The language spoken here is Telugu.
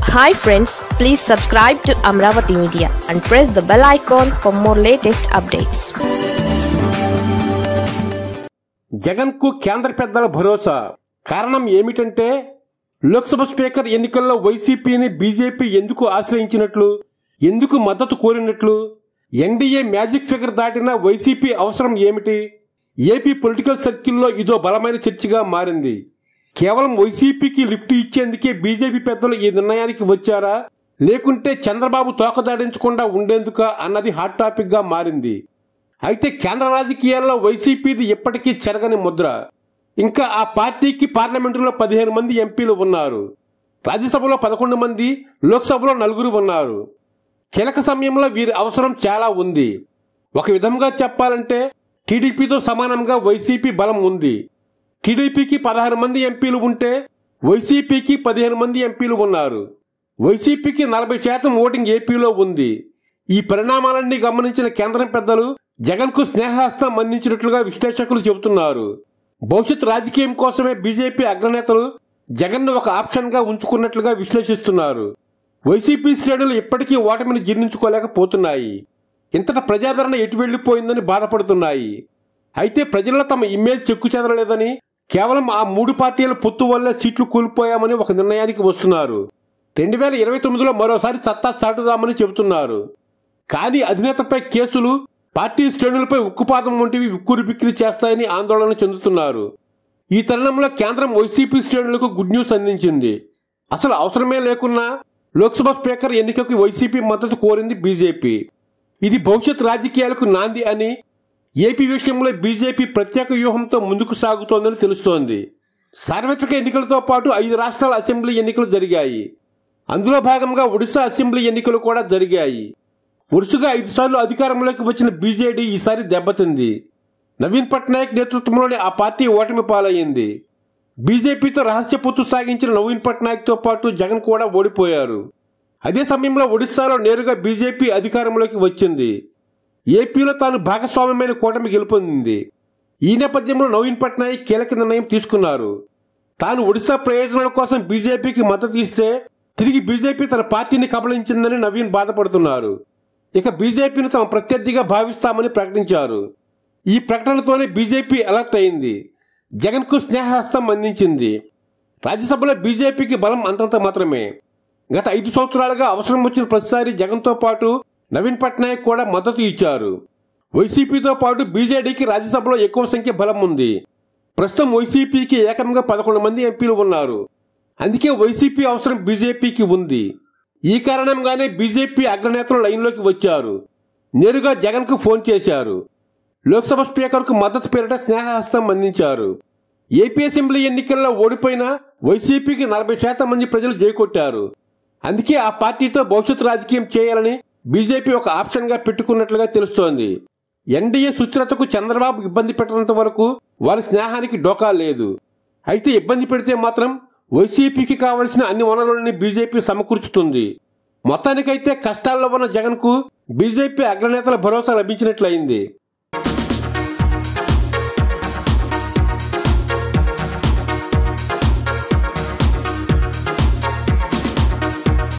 Hi friends, please subscribe to Amravati Media and press the bell icon for more latest updates. Jagan కు కేంద్ర పెద్దల భరోసా. కారణం ఏమిటంటే లోక్సభ స్పీకర్ ఎన్నికల్లో వైసీపీని బీజేపీ ఎందుకు ఆశ్రయించినట్లు, ఎందుకు మద్దతు కోరినట్లు, ఎన్డీఏ మ్యాజిక్ ఫిగర్ దాటిన వైసీపీ అవసరం ఏమిటి? ఏపీ పొలిటికల్ సర్కిల్లో ఇదో బలమైన చర్చగా మారింది. కేవలం వైసీపీకి లిఫ్ట్ ఇచ్చేందుకే బీజేపీ పెద్దలు ఈ నిర్ణయానికి వచ్చారా, లేకుంటే చంద్రబాబు తోకదాడించకుండా ఉండేందుక అన్నది హాట్ టాపిక్ గా మారింది. అయితే కేంద్ర రాజకీయాల్లో వైసీపీది ఎప్పటికీ చెరగని ముద్ర. ఇంకా ఆ పార్టీకి పార్లమెంటులో 15 మంది ఎంపీలు ఉన్నారు, రాజ్యసభలో 11 మంది, లోక్సభలో 4 ఉన్నారు. కీలక సమయంలో వీరి అవసరం చాలా ఉంది. ఒక విధంగా చెప్పాలంటే టీడీపీతో సమానంగా వైసీపీ బలం ఉంది. టీడీపీకి 16 మంది ఎంపీలు ఉంటే వైసీపీకి 15 మంది ఎంపీలు ఉన్నారు. వైసీపీకి 40% ఓటింగ్ ఏపీలో ఉంది. ఈ పరిణామాలన్నీ గమనించిన కేంద్రం పెద్దలు జగన్ కు స్నేహహస్తం అందించినట్లుగా విశ్లేషకులు చెబుతున్నారు. భవిష్యత్ రాజకీయం కోసమే బీజేపీ అగ్రనేతలు జగన్ ను ఒక ఆప్షన్ గా ఉంచుకున్నట్లుగా విశ్లేషిస్తున్నారు. వైసీపీ శ్రేణులు ఇప్పటికీ ఓటమిని జీర్ణించుకోలేకపోతున్నాయి. ఇంతట ప్రజాదరణ ఎటు వెళ్లిపోయిందని బాధపడుతున్నాయి. అయితే ప్రజల్లో తమ ఇమేజ్ చెక్కు చెదరలేదని, కేవలం ఆ 3 పార్టీల పొత్తు వల్లే సీట్లు కోల్పోయామని ఒక నిర్ణయానికి వస్తున్నారు. 2029లో మరోసారి సత్తా చాటుదామని చెబుతున్నారు. కానీ అధినేతపై కేసులు, పార్టీ శ్రేణులపై ఉక్కుపాదం వంటివి ఉక్కురు బిక్కిరి చేస్తాయని ఆందోళన చెందుతున్నారు. ఈ తరుణంలో కేంద్రం వైసీపీ శ్రేణులకు గుడ్ న్యూస్ అందించింది. అసలు అవసరమే లేకున్నా లోక్సభ స్పీకర్ ఎన్నికకు వైసీపీ మద్దతు కోరింది బీజేపీ. ఇది భవిష్యత్ రాజకీయాలకు నాంది అని, ఏపీ విషయంలో బీజేపీ ప్రత్యేక వ్యూహంతో ముందుకు సాగుతోందని తెలుస్తోంది. సార్వత్రిక ఎన్నికలతో పాటు 5 రాష్ట్రాల అసెంబ్లీ ఎన్నికలు జరిగాయి. అందులో భాగంగా ఒడిశా అసెంబ్లీ ఎన్నికలు కూడా జరిగాయి. వరుసగా 5 సార్లు అధికారంలోకి వచ్చిన బీజేడీ ఈసారి దెబ్బతింది. నవీన్ పట్నాయక్ నేతృత్వంలోని ఆ పార్టీ ఓటమి పాలయ్యింది. బీజేపీతో రహస్య పొత్తు సాగించిన నవీన్ పట్నాయక్ తో పాటు జగన్ కూడా ఓడిపోయారు. అదే సమయంలో ఒడిశాలో నేరుగా బీజేపీ అధికారంలోకి వచ్చింది. ఏపీలో తాను భాగస్వామ్యమైన కూటమి గెలుపొందింది. ఈ నేపథ్యంలో నవీన్ పట్నాయక్ కీలక నిర్ణయం తీసుకున్నారు. తాను ఒడిశా ప్రయోజనాల కోసం బీజేపీకి మద్దతు ఇస్తే తిరిగి బీజేపీ తన పార్టీని కబళించిందని నవీన్ బాధపడుతున్నారు. ఇక బీజేపీని తమ ప్రత్యర్థిగా భావిస్తామని ప్రకటించారు. ఈ ప్రకటనతోనే బీజేపీ అలర్ట్ అయింది. జగన్ కు స్నేహహస్తం అందించింది. రాజ్యసభలో బీజేపీకి బలం అంతంత మాత్రమే. గత 5 సంవత్సరాలుగా అవసరం వచ్చిన ప్రతిసారి జగన్ తో పాటు నవీన్ పట్నాయక్ కూడా మద్దతు ఇచ్చారు. వైసీపీతో పాటు బీజేడీకి రాజ్యసభలో ఎక్కువ సంఖ్య బలం ఉంది. ప్రస్తుతం వైసీపీకి ఏకంగా 11 మంది ఎంపీలు ఉన్నారు. అందుకే వైసీపీ అవసరం బీజేపీకి ఉంది. ఈ కారణంగానే బీజేపీ అగ్రనేతలు లైన్లోకి వచ్చారు. నేరుగా జగన్ కు ఫోన్ చేశారు. లోక్సభ స్పీకర్ కు మద్దతు పేరిట స్నేహహస్తం అందించారు. ఏపీ అసెంబ్లీ ఎన్నికల్లో ఓడిపోయిన వైసీపీకి 40% మంది ప్రజలు జైకొట్టారు. అందుకే ఆ పార్టీతో భవిష్యత్ రాజకీయం చేయాలని బీజేపీ ఒక ఆప్షన్ గా పెట్టుకున్నట్లుగా తెలుస్తోంది. ఎన్డీఏ సుస్థిరతకు చంద్రబాబు ఇబ్బంది పెట్టనంత వరకు వారి స్నేహానికి డోకా లేదు. అయితే ఇబ్బంది పెడితే మాత్రం వైసీపీకి కావలసిన అన్ని వనరులని బీజేపీ సమకూర్చుతుంది. మొత్తానికైతే కష్టాల్లో ఉన్న జగన్ కు బీజేపీ అగ్రనేతల భరోసా లభించినట్లయింది.